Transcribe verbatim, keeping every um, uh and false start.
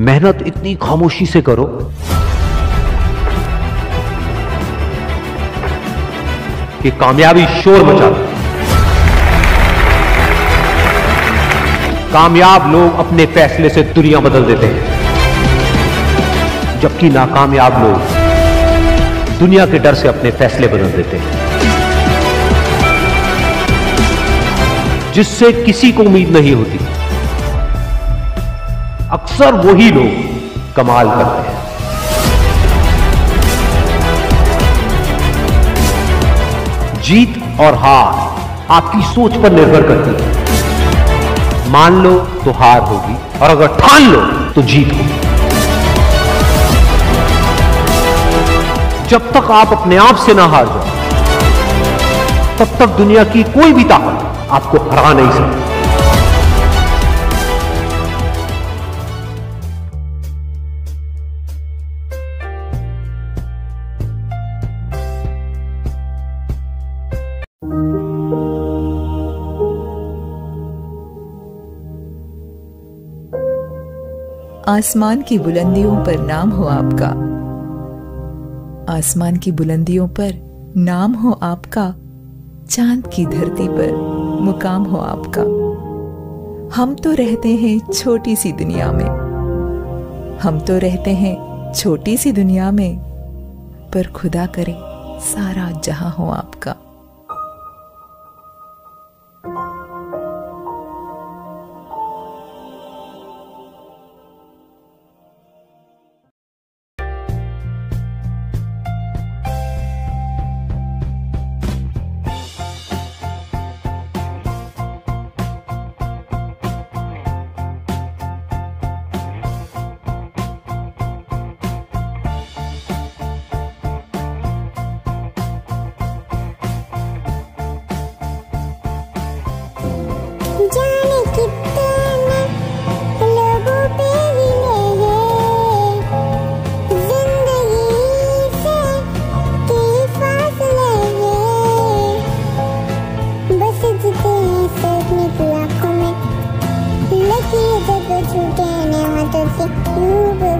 मेहनत इतनी खामोशी से करो कि कामयाबी शोर मचा दे। कामयाब लोग अपने फैसले से दुनिया बदल देते हैं, जबकि नाकामयाब लोग दुनिया के डर से अपने फैसले बदल देते हैं। जिससे किसी को उम्मीद नहीं होती, अक्सर वही लोग कमाल करते हैं। जीत और हार आपकी सोच पर निर्भर करती है। मान लो तो हार होगी, और अगर ठान लो तो जीत होगी। जब तक आप अपने आप से ना हार जाओ, तब तक दुनिया की कोई भी ताकत आपको हरा नहीं सकती। आसमान की बुलंदियों पर नाम हो आपका, आसमान की बुलंदियों पर नाम हो आपका, चांद की धरती पर मुकाम हो आपका। हम तो रहते हैं छोटी सी दुनिया में, हम तो रहते हैं छोटी सी दुनिया में, पर खुदा करे सारा जहां हो आपका। छूटे न हाथों से